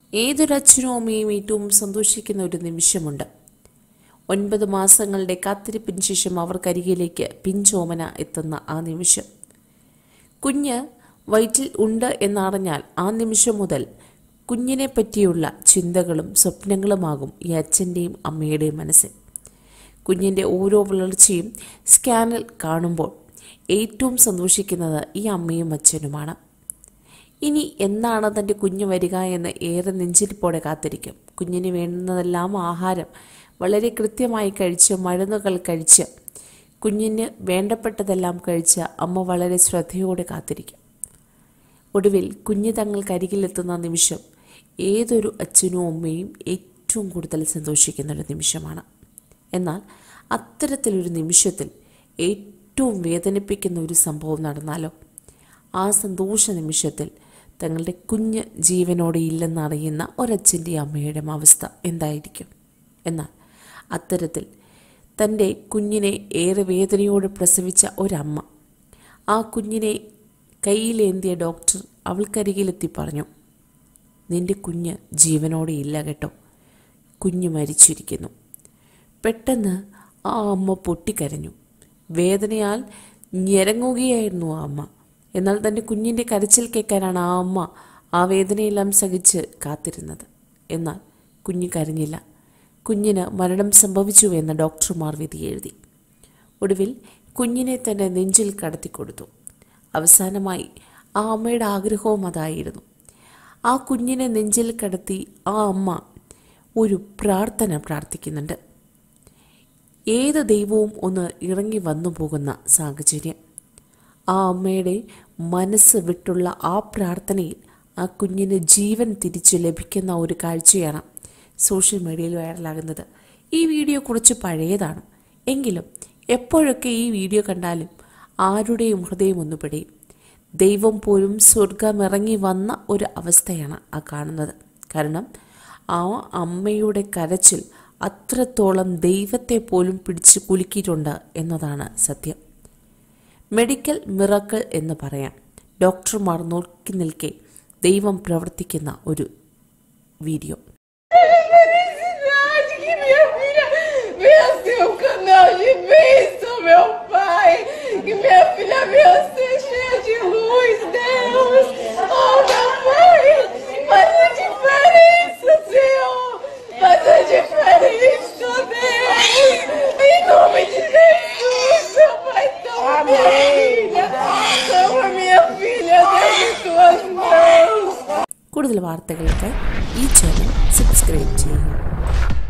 ഏതൊരച്ഛനും അമ്മയും ഏറ്റവും സന്തോഷിക്കുന്ന ഒരു നിമിഷമുണ്ട്. 9 മാസങ്ങളുടെ കാത്തിരിപ്പിന് ശേഷം അവർക്കരികിലേക്ക് പിഞ്ചോമന എത്തുന്ന ആ നിമിഷം. കുഞ്ഞ് വയറ്റിൽ ഉണ്ട് എന്നറിഞ്ഞാൽ ആ നിമിഷം മുതൽ കുഞ്ഞിനെ പറ്റിയുള്ള ചിന്തകളും സ്വപ്നങ്ങളുമാകും ഈ അച്ഛൻ്റെയും അമ്മയുടെയും മനസ്സിൽ. കുഞ്ഞിൻ്റെ ഓരോ വളർച്ചയും സ്കാനിൽ കാണുമ്പോൾ ഏറ്റവും സന്തോഷിക്കുന്നത് ഈ അമ്മയും അച്ഛനുമാണ്. ഇനി എന്നാണ് തൻ്റെ കുഞ്ഞ് വരിക എന്ന് ഏറെ നെഞ്ചിരിപ്പോടെ കാത്തിരിക്കും. കുഞ്ഞിന് വേണ്ടുന്നതെല്ലാം ആഹാരം വളരെ കൃത്യമായി കഴിച്ച് മരുന്നുകൾ കഴിച്ച് കുഞ്ഞിന് വേണ്ടപ്പെട്ടതെല്ലാം കഴിച്ച് അമ്മ വളരെ ശ്രദ്ധയോടെ കാത്തിരിക്കും. ഒടുവിൽ കുഞ്ഞ് തങ്ങൾക്കരികിലെത്തുന്ന നിമിഷം ഏതൊരു അച്ഛനും അമ്മയും ഏറ്റവും കൂടുതൽ സന്തോഷിക്കുന്നൊരു നിമിഷമാണ്. എന്നാൽ അത്തരത്തിലൊരു നിമിഷത്തിൽ ഏറ്റവും വേദനിപ്പിക്കുന്ന ഒരു സംഭവം നടന്നാലോ? ആ സന്തോഷ നിമിഷത്തിൽ തങ്ങളുടെ കുഞ്ഞ് ജീവനോടെ ഇല്ലെന്നറിയുന്ന ഒരച്ഛൻ്റെ അമ്മയുടെ അവസ്ഥ എന്തായിരിക്കും? എന്നാൽ അത്തരത്തിൽ തൻ്റെ കുഞ്ഞിനെ ഏറെ വേദനയോടെ പ്രസവിച്ച ഒരമ്മ ആ കുഞ്ഞിനെ കയ്യിലേന്തിയ ഡോക്ടർ അവൾക്കരികിലെത്തി പറഞ്ഞു, നിൻ്റെ കുഞ്ഞ് ജീവനോടെ ഇല്ല കേട്ടോ, കുഞ്ഞ് മരിച്ചിരിക്കുന്നു. പെട്ടെന്ന് ആ അമ്മ പൊട്ടിക്കരഞ്ഞു. വേദനയാൽ ഞെരങ്ങുകയായിരുന്നു ആ അമ്മ. എന്നാൽ തൻ്റെ കുഞ്ഞിൻ്റെ കരച്ചിൽ കേൾക്കാനാണ് ആ അമ്മ ആ വേദനയെല്ലാം സഹിച്ച് കാത്തിരുന്നത്. എന്നാൽ കുഞ്ഞ് കരഞ്ഞില്ല. കുഞ്ഞിന് മരണം സംഭവിച്ചു എന്ന് ഡോക്ടർമാർ വിധി എഴുതി. ഒടുവിൽ കുഞ്ഞിനെ തന്നെ നെഞ്ചിൽ കടത്തിക്കൊടുത്തു. അവസാനമായി ആ അമ്മയുടെ ആഗ്രഹവും അതായിരുന്നു. ആ കുഞ്ഞിനെ നെഞ്ചിൽ കടത്തി ആ അമ്മ ഒരു പ്രാർത്ഥന പ്രാർത്ഥിക്കുന്നുണ്ട്. ഏത് ദൈവവും ഒന്ന് ഇറങ്ങി വന്നു പോകുന്ന സാഹചര്യം. ആ അമ്മയുടെ മനസ്സ് വിട്ടുള്ള ആ പ്രാർത്ഥനയിൽ ആ കുഞ്ഞിന് ജീവൻ തിരിച്ചു ലഭിക്കുന്ന ഒരു കാഴ്ചയാണ് സോഷ്യൽ മീഡിയയിൽ വൈറലാകുന്നത്. ഈ വീഡിയോ കുറച്ച് പഴയതാണ്. എങ്കിലും എപ്പോഴൊക്കെ ഈ വീഡിയോ കണ്ടാലും ആരുടെയും ഹൃദയം ഒന്ന് പിടയും. ദൈവം പോലും സ്വർഗമിറങ്ങി വന്ന ഒരു അവസ്ഥയാണ് ആ കാണുന്നത്. കാരണം ആ അമ്മയുടെ കരച്ചിൽ അത്രത്തോളം ദൈവത്തെ പോലും പിടിച്ച് കുലുക്കിയിട്ടുണ്ട് എന്നതാണ് സത്യം. മെഡിക്കൽ മിറക്കിൾ എന്ന് പറയാം. ഡോക്ടർമാർ നോക്കി നിൽക്കെ ദൈവം പ്രവർത്തിക്കുന്ന ഒരു വീഡിയോ. കൂടുതൽ വാർത്തകൾക്ക് ഈ ചാനൽ സബ്സ്ക്രൈബ് ചെയ്യുക.